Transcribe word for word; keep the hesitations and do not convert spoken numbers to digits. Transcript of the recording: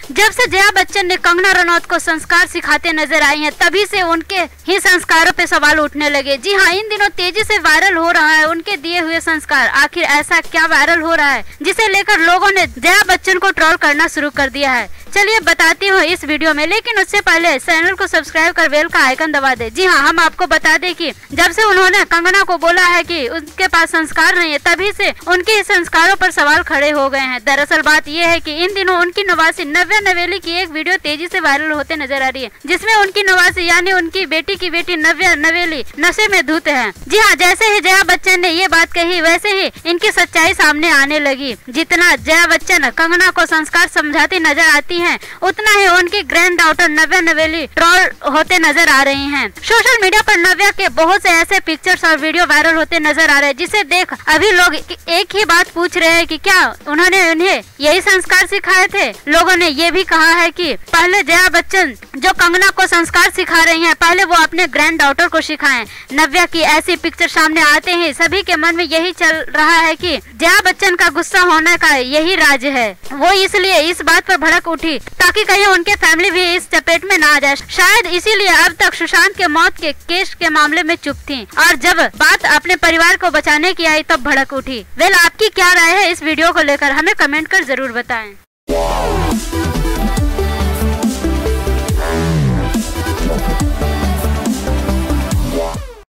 जब से जया बच्चन ने कंगना रनौत को संस्कार सिखाते नजर आई हैं, तभी से उनके ही संस्कारों पे सवाल उठने लगे। जी हाँ, इन दिनों तेजी से वायरल हो रहा है उनके दिए हुए संस्कार। आखिर ऐसा क्या वायरल हो रहा है जिसे लेकर लोगों ने जया बच्चन को ट्रोल करना शुरू कर दिया है? चलिए बताती हूँ इस वीडियो में, लेकिन उससे पहले चैनल को सब्सक्राइब कर बेल का आइकन दबा दे। जी हाँ, हम आपको बता दें कि जब से उन्होंने कंगना को बोला है कि उनके पास संस्कार नहीं है, तभी से उनके संस्कारों पर सवाल खड़े हो गए हैं। दरअसल बात यह है कि इन दिनों उनकी नवासी नव्या नवेली की एक वीडियो तेजी से वायरल होते नजर आ रही है, जिसमें उनकी नवासी यानी उनकी बेटी की बेटी नव्या नवेली नशे में धुत है। जी हाँ, जैसे ही जया बच्चन ने ये बात कही, वैसे ही इनकी सच्चाई सामने आने लगी। जितना जया बच्चन कंगना को संस्कार समझाती नजर आती हैं, उतना ही उनकी ग्रैंड डॉटर नव्या नवेली ट्रोल होते नजर आ रही हैं। सोशल मीडिया पर नव्या के बहुत से ऐसे पिक्चर्स और वीडियो वायरल होते नजर आ रहे हैं, जिसे देख अभी लोग एक ही बात पूछ रहे हैं कि क्या उन्होंने उन्हें यही संस्कार सिखाए थे। लोगों ने ये भी कहा है कि पहले जया बच्चन जो कंगना को संस्कार सिखा रही हैं, पहले वो अपने ग्रैंड डॉटर को सिखाएं। नव्या की ऐसी पिक्चर सामने आते ही सभी के मन में यही चल रहा है कि जया बच्चन का गुस्सा होने का यही राज है। वो इसलिए इस बात पर भड़क उठी ताकि कहीं उनके फैमिली भी इस चपेट में ना आ जाए। शायद इसीलिए अब तक सुशांत के मौत के केस के मामले में चुप थी, और जब बात अपने परिवार को बचाने की आई तब भड़क उठी। वेल, आपकी क्या राय है इस वीडियो को लेकर? हमें कमेंट कर जरूर बताएं।